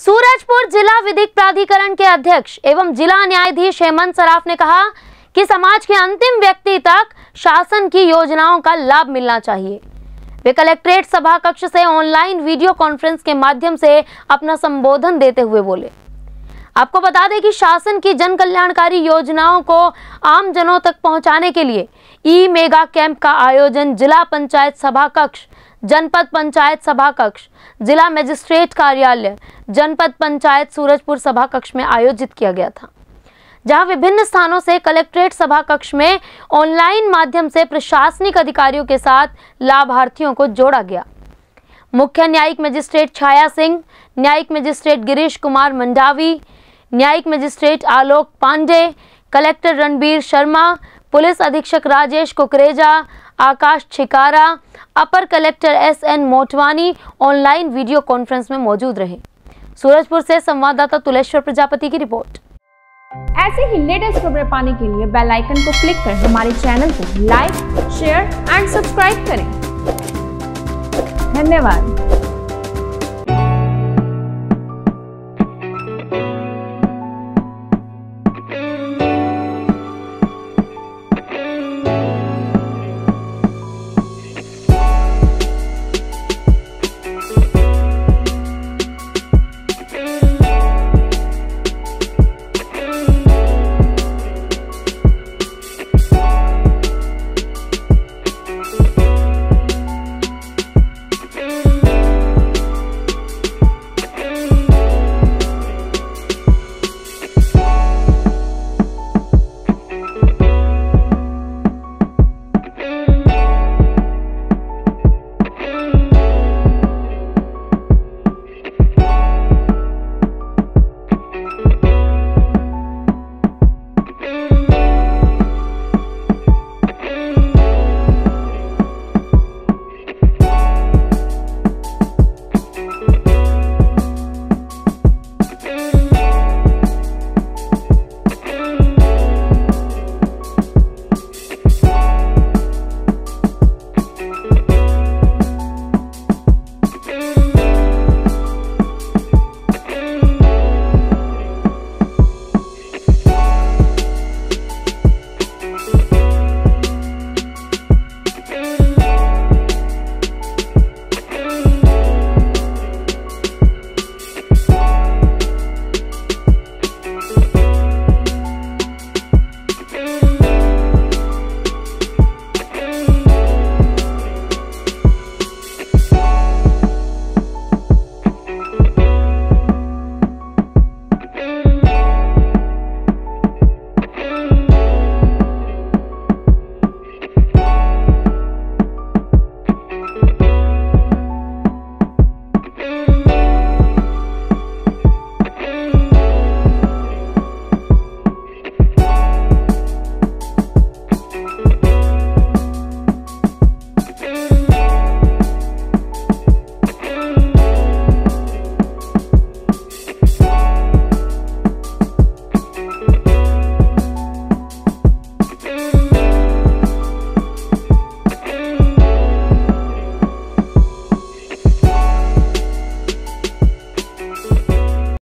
सूरजपुर जिला विधिक प्राधिकरण के अध्यक्ष एवं जिला न्यायाधीश हेमंत सराफ ने कहा कि समाज के अंतिम व्यक्ति तक शासन की योजनाओं का लाभ मिलना चाहिए। वे कलेक्ट्रेट सभा कक्ष से ऑनलाइन वीडियो कॉन्फ्रेंस के माध्यम से अपना संबोधन देते हुए बोले। आपको बता दें कि शासन की जन कल्याणकारी योजनाओं को आम जनों तक पहुंचाने के लिए ई मेगा कैंप का आयोजन जिला पंचायत सभा कक्ष, जनपद पंचायत सभा कक्ष, जिला मजिस्ट्रेट कार्यालय, जनपद पंचायत सूरजपुर सभा कक्ष में आयोजित किया गया था, जहां विभिन्न स्थानों से कलेक्ट्रेट सभा कक्ष में ऑनलाइन माध्यम से प्रशासनिक अधिकारियों के साथ लाभार्थियों को जोड़ा गया। मुख्य न्यायिक मजिस्ट्रेट छाया सिंह, न्यायिक मजिस्ट्रेट गिरीश कुमार मंडावी, न्यायिक magistrate Alok Pandey, collector Ranbir Sharma, police अधीक्षक राजेश कुकरेजा, आकाश छिकारा, अपर collector SN Motwani online video conference में मौजूद रहे। सूरजपुर से संवाददाता तुलेश्वर प्रजापति की रिपोर्ट। ऐसे ही लेटेस्ट खबरें पाने के लिए बेल आइकन को क्लिक कर हमारे चैनल को लाइक, शेयर एंड सब्सक्राइब करें। धन्यवाद।